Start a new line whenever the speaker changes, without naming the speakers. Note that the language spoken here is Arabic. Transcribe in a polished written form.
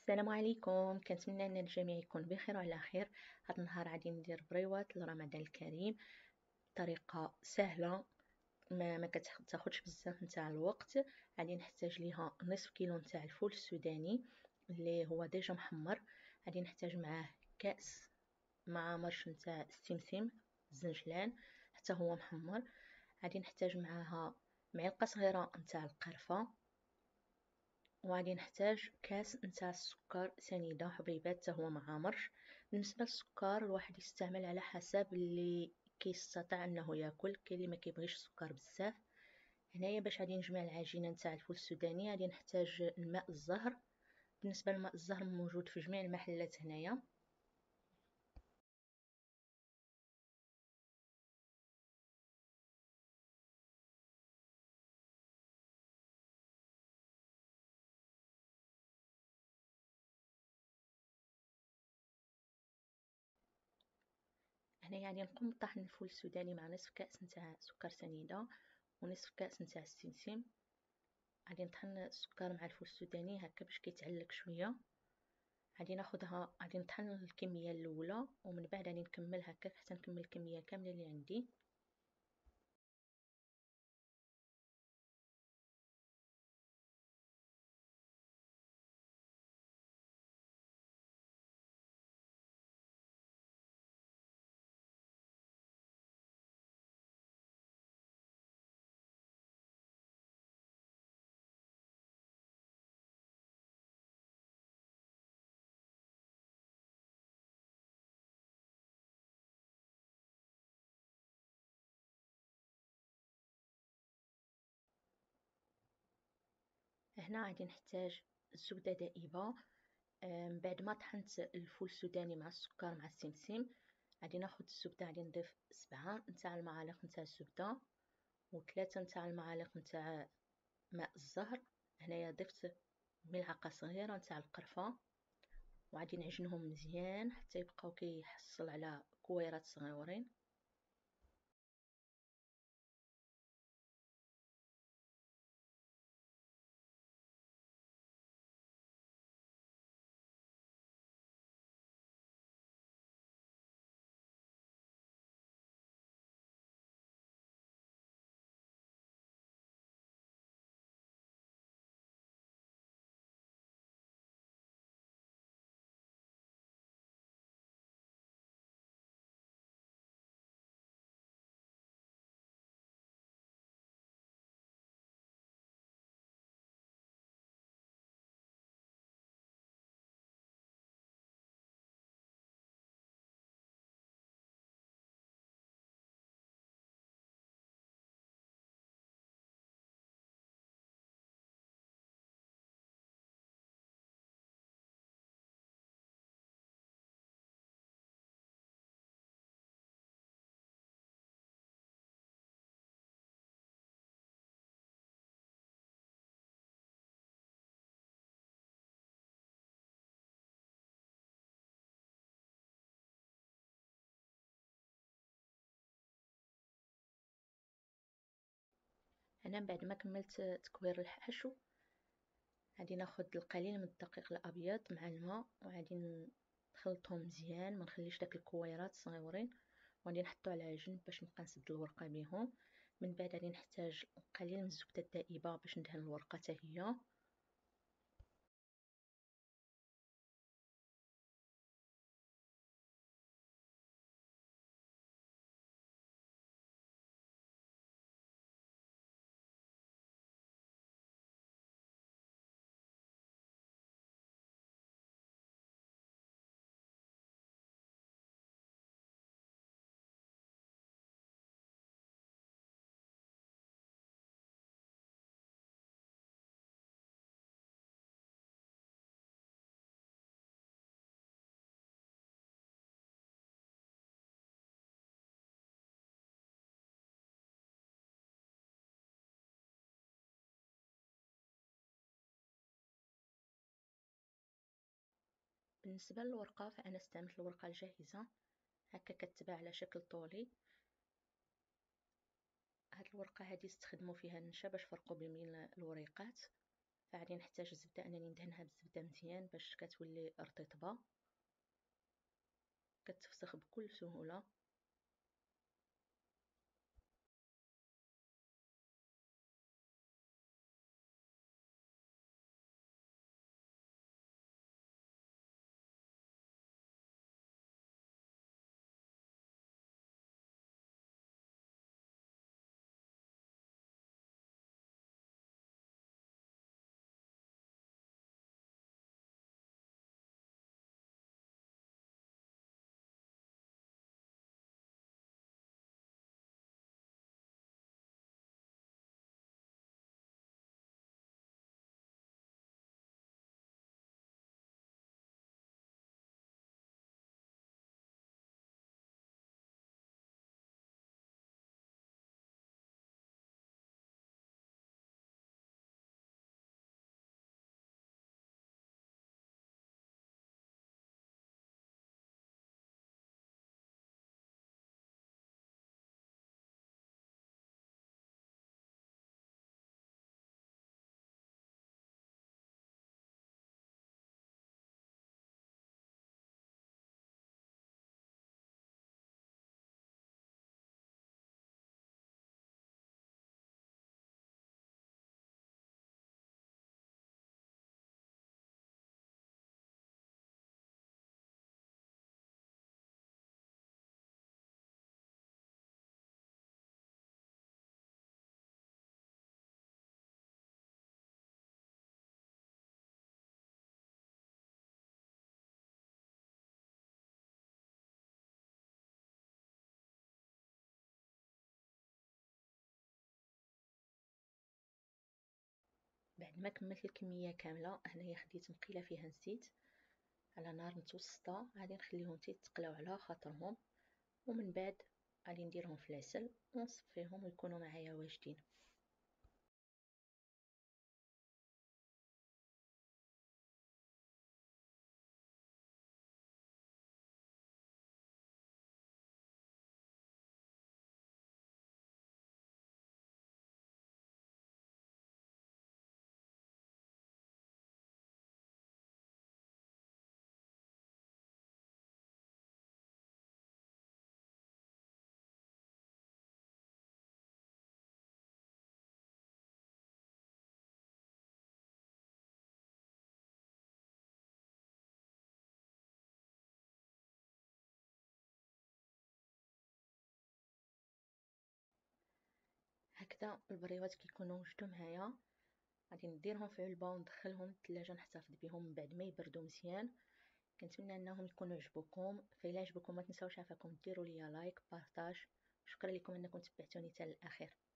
السلام عليكم، كنتمنى ان الجميع يكون بخير وعلى خير. هذا النهار غادي ندير بريوات لرمضان الكريم بطريقه سهله، ما كتاخذش بزاف نتاع الوقت. غادي نحتاج ليها نصف كيلو نتاع الفول السوداني اللي هو ديجا محمر. غادي نحتاج معاه كاس مع مرش نتاع السمسم الزنجلان حتى هو محمر. غادي نحتاج معاها معلقه صغيره نتاع القرفه، وغادي نحتاج كاس نتاع السكر سنيدة حبيبات حتى هو مع مرش. بالنسبه للسكر الواحد يستعمل على حسب اللي كيستطيع انه ياكل، كاين اللي ما كيبغيش السكر بزاف. هنايا باش غادي نجمع العجينه نتاع الفول السوداني غادي نحتاج الماء الزهر. بالنسبه للماء الزهر موجود في جميع المحلات هنايا. هنايا غادي نقوم بطحن الفول السوداني مع نصف كاس نتاع سكر سنيده ونصف كاس نتاع السمسم. غادي نطحن السكر مع الفول السوداني هكا باش كيتعلق شويه. غادي نطحن الكميه الاولى ومن بعد غادي نكمل هكا حتى نكمل الكميه كامله اللي عندي. هنا غادي نحتاج الزبده دائبه. من بعد ما طحنت الفول السوداني مع السكر مع السمسم غادي ناخذ الزبده، غادي نضيف 7 نتاع المعالق نتاع الزبده و3 نتاع المعالق نتاع ماء الزهر. هنايا ضفت ملعقه صغيره نتاع القرفه وغادي نعجنهم مزيان حتى يبقاو كيحصل على كويرات صغيورين. انا بعد ما كملت تكوير الحشو غادي ناخذ القليل من الدقيق الابيض مع الماء وغادي نخلطهم مزيان، ما نخليش داك الكويرات صغيورين، وغادي نحطو على جنب باش نبقى نسد الورقه بهم. من بعد غادي نحتاج قليل من الزبده الدائبه باش ندهن الورقه حتى هي. بالنسبه للورقه فانا استعملت الورقه الجاهزه هكا كتباع على شكل طولي. هاد الورقه هادي استخدموا فيها النشا باش فرقوا بين الوريقات. فغادي نحتاج الزبدة أنني ندهنها بالزبدة مزيان باش كتولي رطيطبة كتفسخ بكل سهولة. بعد ما كملت الكمية كاملة هنايا خديت مقيلة فيها الزيت على نار متوسطة، غادي نخليهم تيتقلاو على خاطرهم، ومن بعد غادي نديرهم في العسل ونصفيهم ويكونوا معايا واجدين. هكذا البريوات كيكونوا وجدوا معايا، غادي نديرهم في علبة وندخلهم للثلاجة نحتفظ بهم من بعد ما يبردوا مزيان. كنتمنى انهم يكونوا عجبوكم، فإلا عجبكم ما تنساوش عافاكم ديروا لي لايك بارطاج. شكرا لكم انكم تبعتوني حتى للاخير.